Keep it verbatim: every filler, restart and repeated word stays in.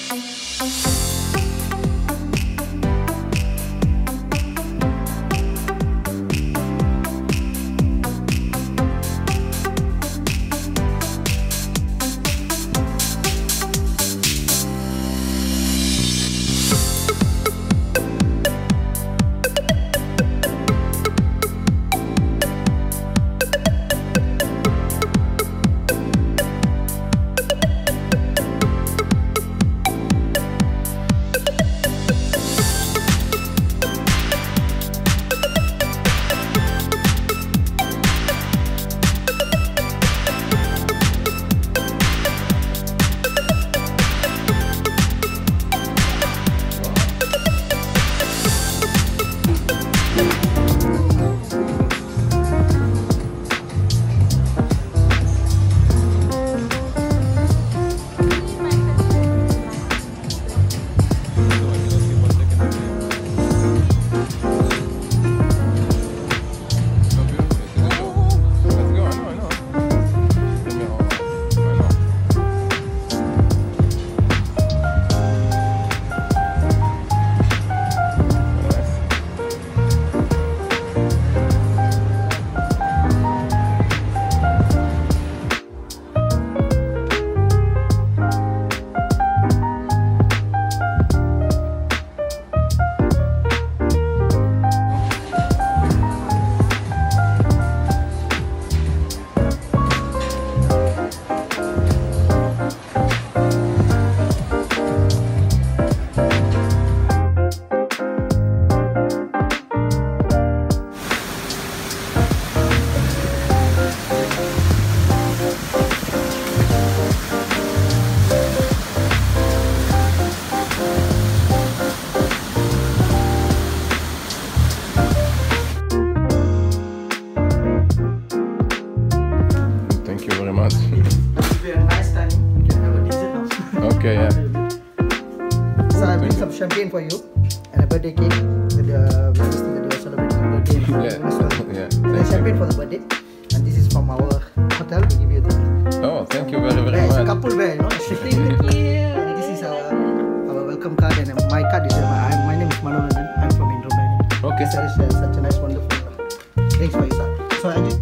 Okay, yeah. So I bring some champagne for you and a birthday cake. With uh, we understand that you are celebrating your birthday. Yeah, yeah. Thank champagne you. For the birthday, and this is from our hotel. We give you the. Oh, thank you very very yeah, much. It's a couple wear, you know. Thank you. And this is our our welcome card, and my card is uh, my, my name is Marina. I'm from Romania. Okay. This is uh, such a nice, wonderful. Thanks for you, sir. So I just.